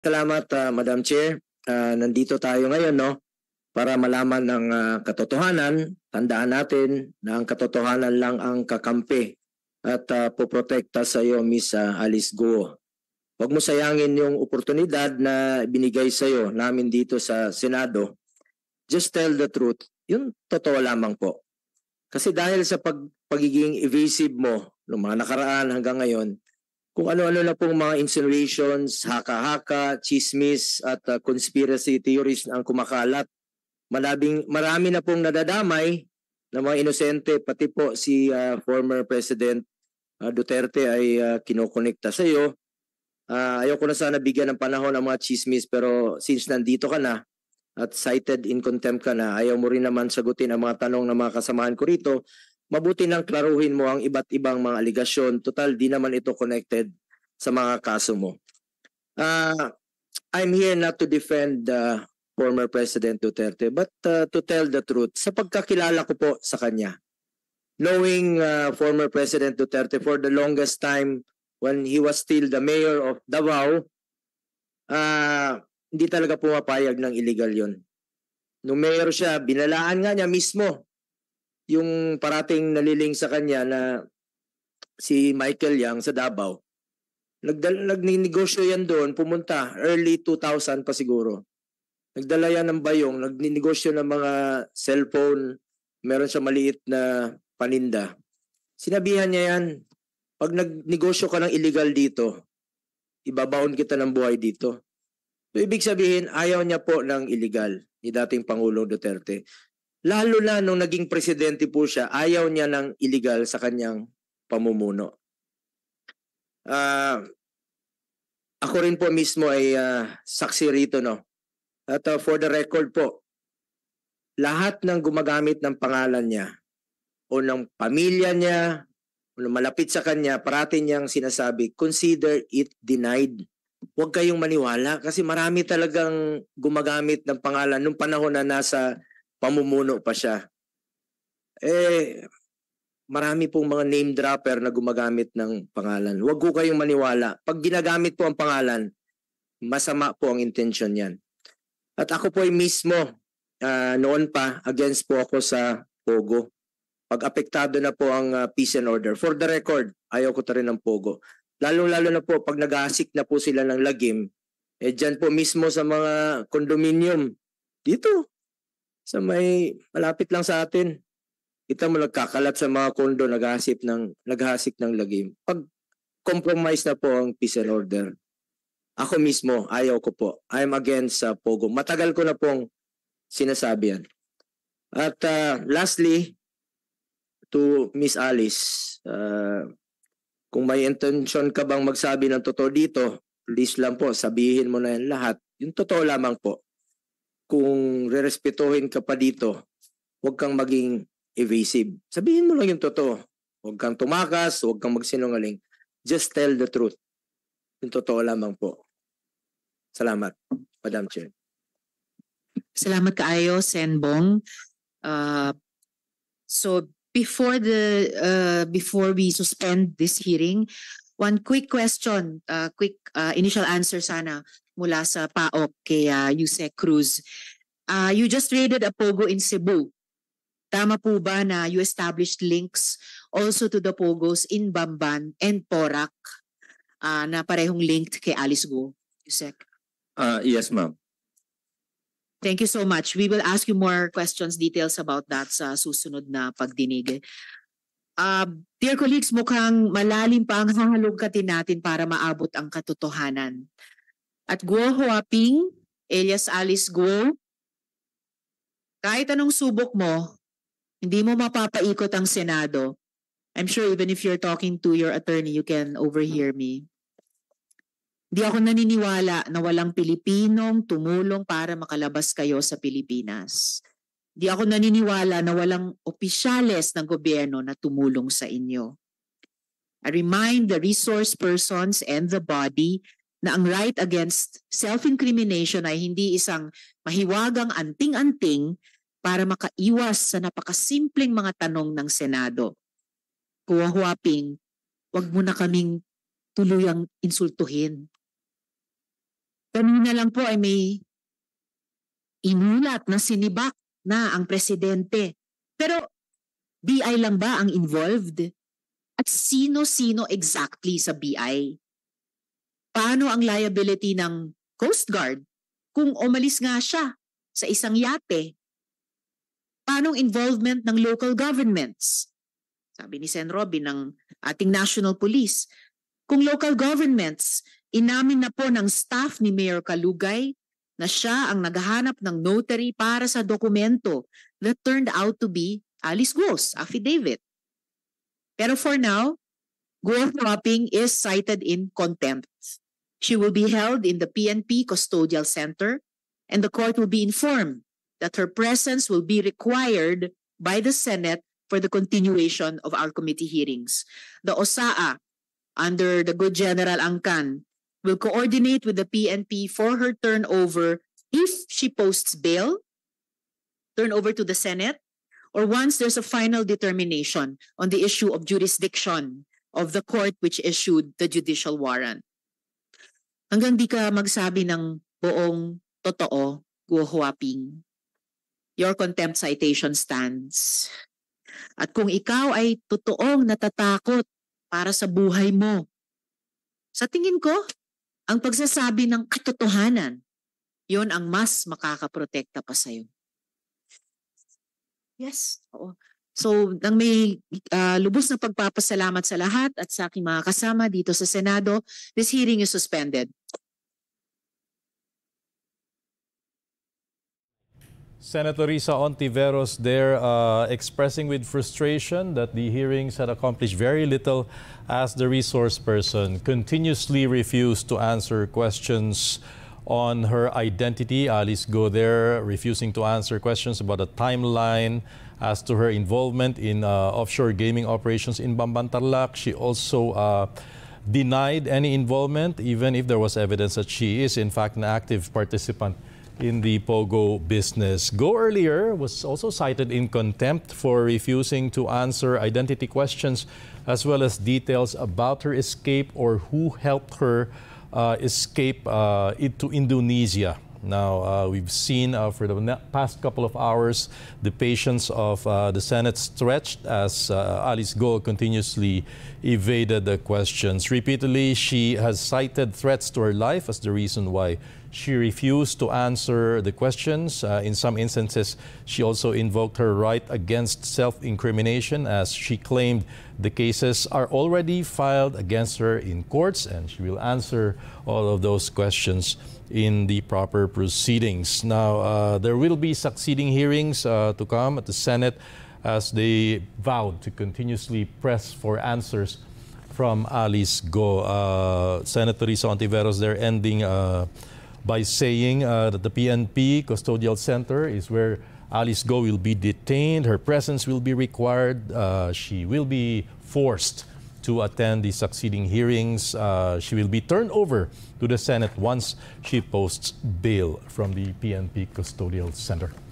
Salamat, Madam Chair. Nandito tayo ngayon, no, para malaman ng katotohanan. Tandaan natin na ang katotohanan lang ang kakampi at poprotekta sa iyo, Miss Alice Guo. Huwag mo sayangin yung oportunidad na binigay sa iyo namin dito sa Senado. Just tell the truth. Yung totoo lamang po. Kasi dahil sa pagiging evasive mo noong mga nakaraan hanggang ngayon, kung ano-ano na pong mga insinuations, haka-haka, chismis at conspiracy theories ang kumakalat. Marami na pong nadadamay na mga inosente, pati po si former President Duterte ay kinokonekta sa iyo. Ayoko na sana bigyan ng panahon ang mga chismis, pero since nandito ka na at cited in contempt ka na, ayaw mo rin naman sagutin ang mga tanong ng mga kasamahan ko rito, mabuti nang klaruhin mo ang iba't ibang mga aligasyon. Total, di naman ito connected sa mga kaso mo. I'm here not to defend former President Duterte, but to tell the truth. Sa pagkakilala ko po sa kanya, knowing former President Duterte for the longest time when he was still the mayor of Davao, hindi talaga pumapayag ng illegal yon. Nung mayor siya, binalaan nga niya mismo yung parating naliling sa kanya na si Michael Yang sa Davao. Nagninegosyo yan doon, pumunta, early 2000 pa siguro. Nagdala yan ng bayong, nagninegosyo ng mga cellphone, meron siya maliit na paninda. Sinabihan niya yan, pag nagnegosyo ka ng illegal dito, ibabaon kita ng buhay dito. So, ibig sabihin, ayaw niya po ng illegal ni dating Pangulong Duterte. Lalo na nung naging presidente po siya, ayaw niya ng illegal sa kanyang pamumuno. Ako rin po mismo ay saksi rito, no? At for the record po, lahat ng gumagamit ng pangalan niya o ng pamilya niya o ng malapit sa kanya, parati niyang sinasabi, consider it denied. Huwag kayong maniwala kasi marami talagang gumagamit ng pangalan nung panahon na nasa pamumuno pa siya. Marami pong mga name dropper na gumagamit ng pangalan. Huwag ko kayong maniwala. Pag ginagamit po ang pangalan, masama po ang intention yan. At ako po ay mismo, noon pa, against po ako sa Pogo. Pag apektado na po ang peace and order. For the record, ayaw ko ta rin ng Pogo. Lalo-lalo na po pag nag-aasik na po sila ng lagim, dyan po mismo sa mga condominium, dito, sa may malapit lang sa atin, kita mo nagkakalat sa mga kondo, naghahasik ng lagim. Pag compromise na po ang peace and order, ako mismo, ayaw ko po. I'm against Pogo. Matagal ko na pong sinasabi yan. At lastly, to Miss Alice, kung may intention ka bang magsabi ng totoo dito, please lang po, sabihin mo na yan lahat. Yung totoo lamang po. Kung rerespetuhin ka pa dito, huwag kang maging evasive. Sabihin mo lang yung totoo. Huwag kang tumakas, huwag kang magsinungaling. Just tell the truth. Yung totoo lamang po. Salamat, Madam Chair. Salamat kaayo, Senbong. So before we suspend this hearing, one quick question, quick initial answer sana mula sa PAOK kay Yusek Cruz. You just raided a Pogo in Cebu. Tama po ba na you established links also to the Pogos in Bamban and Porac na parehong linked kay Alice Guo, Yusek? Yes, ma'am. Thank you so much. We will ask you more questions, details about that sa susunod na pagdinig. Dear colleagues, mukhang malalim pa ang hahalungkatin natin para maabot ang katotohanan. At Guo Huaping, alias Alice Guo, kahit anong subok mo, hindi mo mapapaikot ang Senado. I'm sure even if you're talking to your attorney, you can overhear me. Di ako naniniwala na walang Pilipinong tumulong para makalabas kayo sa Pilipinas. Di ako naniniwala na walang opisyales ng gobyerno na tumulong sa inyo. I remind the resource persons and the body na ang right against self-incrimination ay hindi isang mahiwagang anting-anting para makaiwas sa napakasimpleng mga tanong ng Senado. Kuya Huaping, wag mo na kaming tuluyang insultuhin. Kanina lang po ay may inulat na sinibak na ang presidente. Pero BI lang ba ang involved? At sino-sino exactly sa BI? Paano ang liability ng Coast Guard kung umalis nga siya sa isang yate? Paano ang involvement ng local governments? Sabi ni Sen. Robin ng ating National Police, kung local governments, inamin na po ng staff ni Mayor Kalugay na siya ang naghahanap ng notary para sa dokumento that turned out to be Alice Guo's affidavit. Pero for now, Guo Huaping is cited in contempt. She will be held in the PNP Custodial Center, and the court will be informed that her presence will be required by the Senate for the continuation of our committee hearings. The OSAA, under the good General Angkan, will coordinate with the PNP for her turnover if she posts bail, turnover to the Senate, or once there's a final determination on the issue of jurisdiction of the court which issued the judicial warrant. Hanggang di ka magsabi ng buong totoo, Guo Huaping, your contempt citation stands. At kung ikaw ay totoong natatakot para sa buhay mo, sa tingin ko, ang pagsasabi ng katotohanan, yon ang mas makakaprotekta pa sa'yo. Yes, oo. So, nang may lubos na pagpapasalamat sa lahat at sa aking mga kasama dito sa Senado, this hearing is suspended. Senator Risa Ontiveros there expressing with frustration that the hearings had accomplished very little as the resource person continuously refused to answer questions on her identity. Alice Guo there refusing to answer questions about the timeline as to her involvement in offshore gaming operations in Bamban-Tarlac. She also denied any involvement, even if there was evidence that she is in fact an active participant in the Pogo business. Guo earlier was also cited in contempt for refusing to answer identity questions as well as details about her escape or who helped her escape to Indonesia. Now, we've seen for the past couple of hours the patience of the Senate stretched as Alice Guo continuously evaded the questions. Repeatedly, she has cited threats to her life as the reason why she refused to answer the questions. In some instances, she also invoked her right against self-incrimination as she claimed the cases are already filed against her in courts and she will answer all of those questions in the proper proceedings. Now, there will be succeeding hearings to come at the Senate as they vowed to continuously press for answers from Alice Guo. Senator Risa Ontiveros there ending by saying that the PNP Custodial Center is where Alice Guo will be detained. Her presence will be required. She will be forced to attend the succeeding hearings. She will be turned over to the Senate once she posts bail from the PNP Custodial Center.